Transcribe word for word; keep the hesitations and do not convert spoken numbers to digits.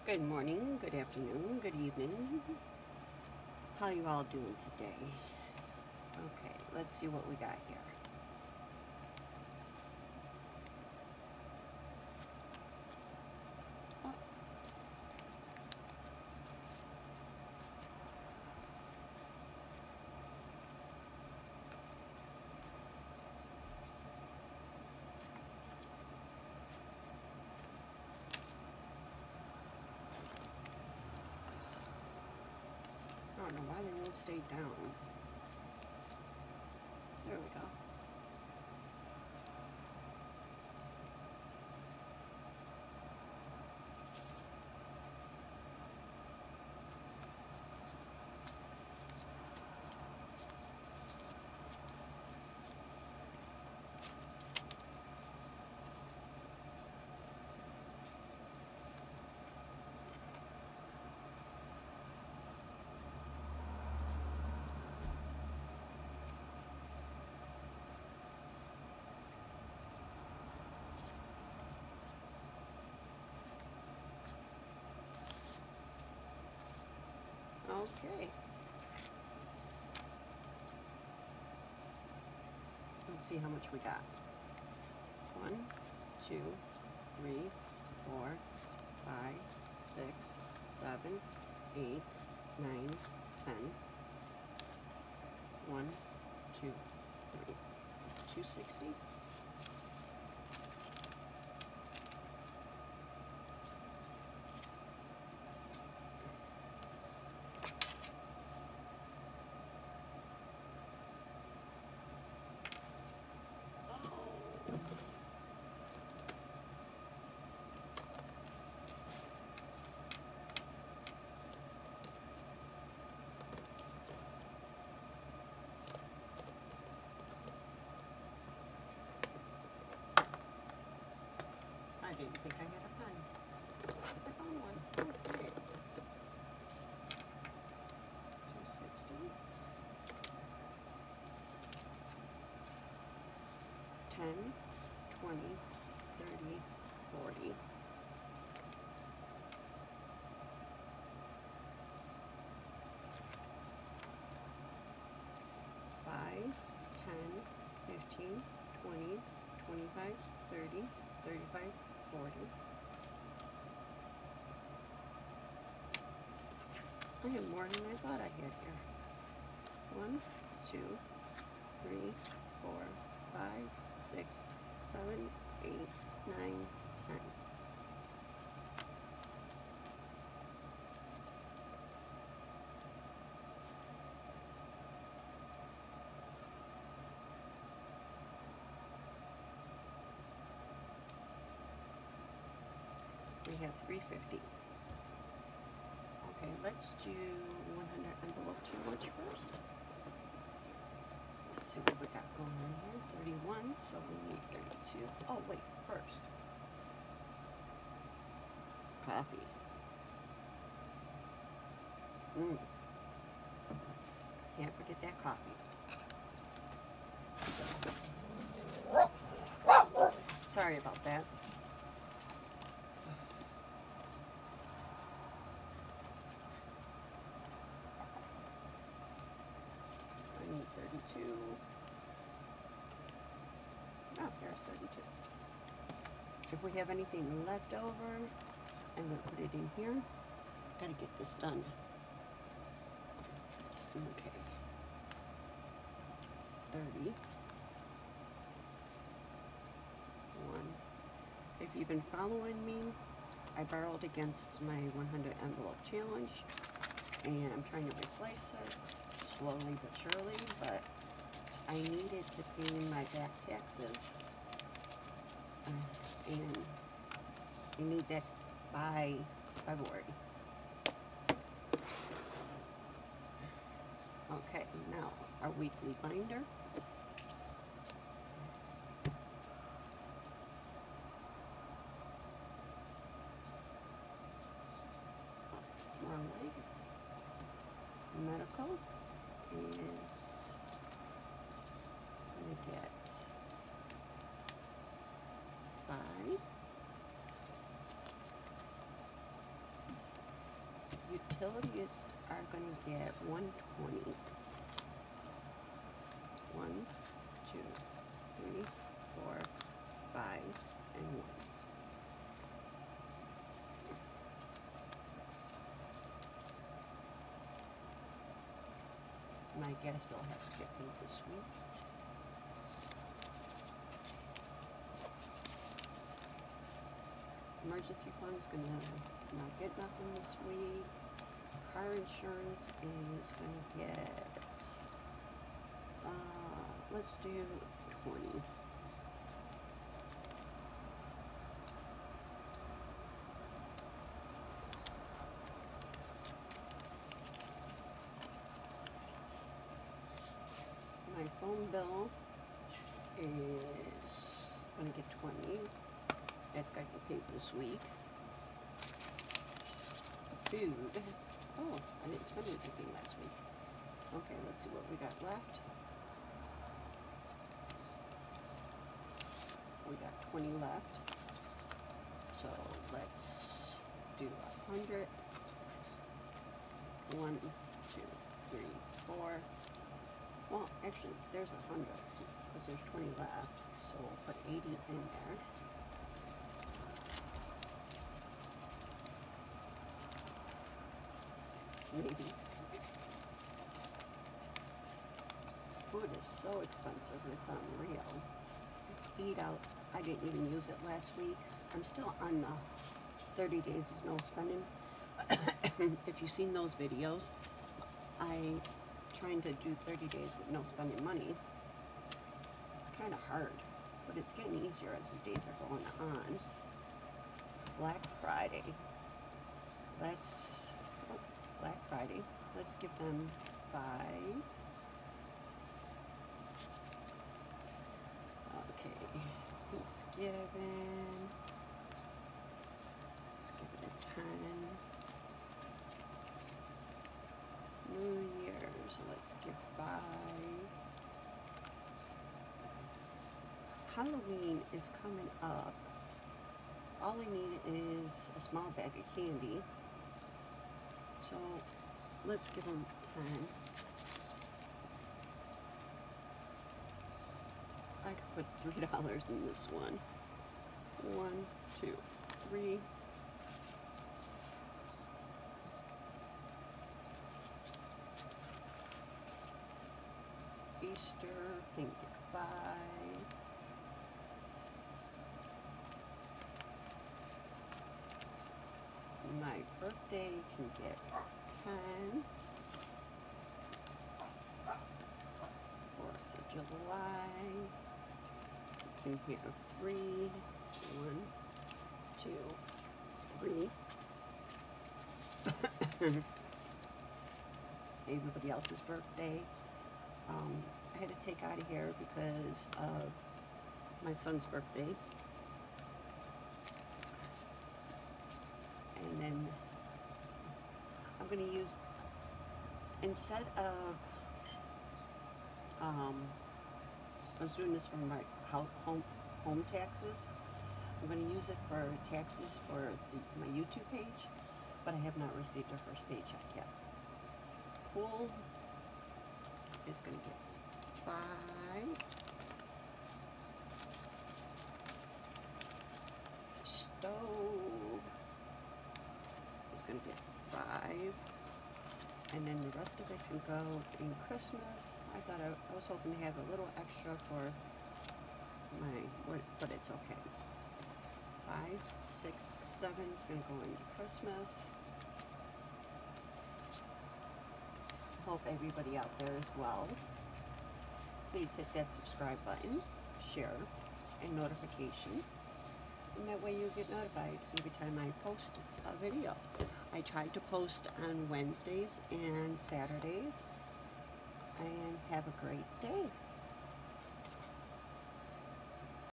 Good morning, good afternoon, good evening. How you all doing today? Okay, let's see what we got here. Oh. I don't know why they won't stay down. There we go. Okay. Let's see how much we got. One, two, three, four, five, six, seven, eight, nine, ten. One, two, three. Two sixty. I didn't think I had a pen. I found one. Okay. two sixty. ten, twenty, thirty, forty. five, ten, fifteen, twenty, twenty-five, thirty, thirty-five, forty. I have more than I thought I had here. one, two, three, four, five, six, seven, eight, nine, ten. We have three fifty. Okay, let's do one hundred envelope challenge first. Let's see what we got going on here. thirty-one, so we need thirty-two. Oh, wait, first. Coffee. Mmm. Can't forget that coffee. Sorry about that. I need thirty-two. Oh, here's thirty-two. If we have anything left over, I'm going to put it in here. Got to get this done. Okay. thirty. One. If you've been following me, I borrowed against my one hundred envelope challenge, and I'm trying to replace it slowly but surely, but I needed to pay my back taxes, uh, and I need that by February. Okay, now our weekly binder. Wrong way. Medical is going to get five. Utilities are going to get one twenty. One, two, three, four, five, and one. My gas bill has to get paid this week. Emergency fund's gonna not get nothing this week. Car insurance is gonna get, uh, let's do twenty. My phone bill is gonna get twenty. That's gotta get paid this week. Food. Oh, I didn't spend anything last week. Okay, let's see what we got left. We got twenty left. So let's do a hundred. One, two, three, four. Well, actually, there's a hundred because there's twenty left. So we'll put eighty in there. Maybe. Food is so expensive, it's unreal. Eat out, I didn't even use it last week. I'm still on the thirty days of no spending. If you've seen those videos, I trying to do thirty days with no spending money. It's kind of hard, but it's getting easier as the days are going on. Black Friday. Let's, oh, Black Friday. Let's give them five. Okay, Thanksgiving. Let's give it a ten. New Year's, let's give five. Halloween is coming up. All I need is a small bag of candy. So let's give them ten. I could put three dollars in this one. One, two, three. Easter can get five. My birthday can get ten. Fourth of July can have three. One, two, three. Everybody else's birthday. Um, I had to take out of here because of my son's birthday. And then I'm going to use, instead of, um, I was doing this for my home, home taxes. I'm going to use it for taxes for the, my YouTube page, but I have not received a first paycheck yet. Pool is going to get five. Stove is going to get five. And then the rest of it can go in Christmas. I thought I, I was hoping to have a little extra for my, but it's okay. Five, six, seven is going to go into Christmas. Hope everybody out there is well. Please hit that subscribe button, share, and notification. And that way you get notified every time I post a video. I tried to post on Wednesdays and Saturdays. And have a great day.